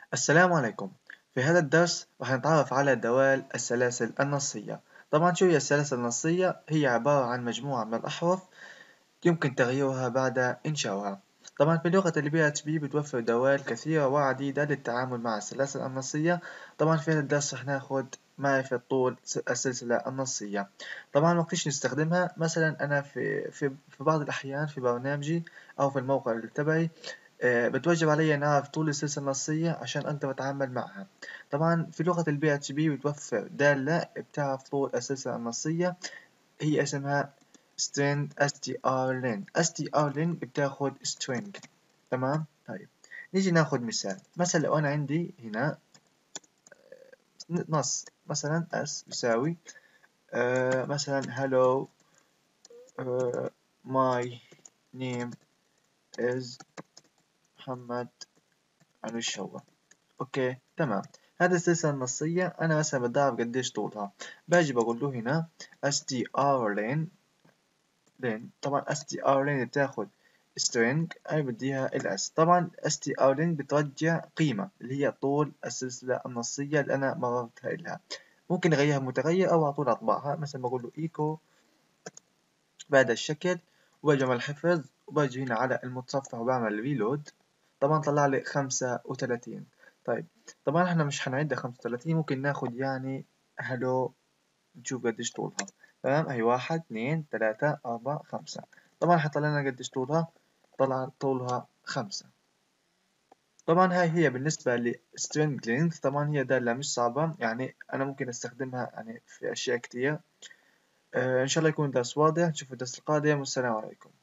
السلام عليكم. في هذا الدرس راح نتعرف على دوال السلاسل النصية. طبعا شو هي السلاسل النصية؟ هي عبارة عن مجموعة من الأحرف يمكن تغييرها بعد إنشائها. طبعا في لغة ال PHP بتوفر دوال كثيرة وعديدة للتعامل مع السلاسل النصية. طبعا في هذا الدرس راح ناخد معرفة طول السلسلة النصية. طبعا وقتش نستخدمها، مثلا أنا في بعض الأحيان في برنامجي أو في الموقع تبعي بتوجب علي إن أعرف طول السلسلة النصية عشان أقدر أتعامل معها. طبعا في لغة ال PHP بتوفر دالة بتعرف طول السلسلة النصية، هي اسمها string strlen بتاخد string. تمام. طيب نيجي ناخد مثال لو أنا عندي هنا نص، مثلا s بيساوي مثلا hello my name is محمد الشوا. اوكي تمام. هذه السلسلة النصية أنا مثلا بدي أعرف قديش طولها، باجي بقول له هنا strlen. طبعا strlen بتاخد string، أنا بديها الاس. طبعا strlen بترجع قيمة اللي هي طول السلسلة النصية اللي أنا مررتها لها. ممكن أغيرها متغير أو على طول أطبعها، مثلا بقول له echo بهذا الشكل، وباجي على الحفظ وباجي هنا على المتصفح وبعمل ريلود. طبعا طلع لي 35. طيب طبعا احنا مش هنعد 35، ممكن ناخد يعني هلو نشوف قديش طولها. تمام، اهي 1 2 3 4 5. طبعا حطلع لنا قديش طولها، طلع طولها 5. طبعا هاي هي بالنسبة ل string length. طبعا هي دالة مش صعبة، يعني أنا ممكن أستخدمها يعني في أشياء كتير. إن شاء الله يكون درس واضح. نشوف الدرس القادم، والسلام عليكم.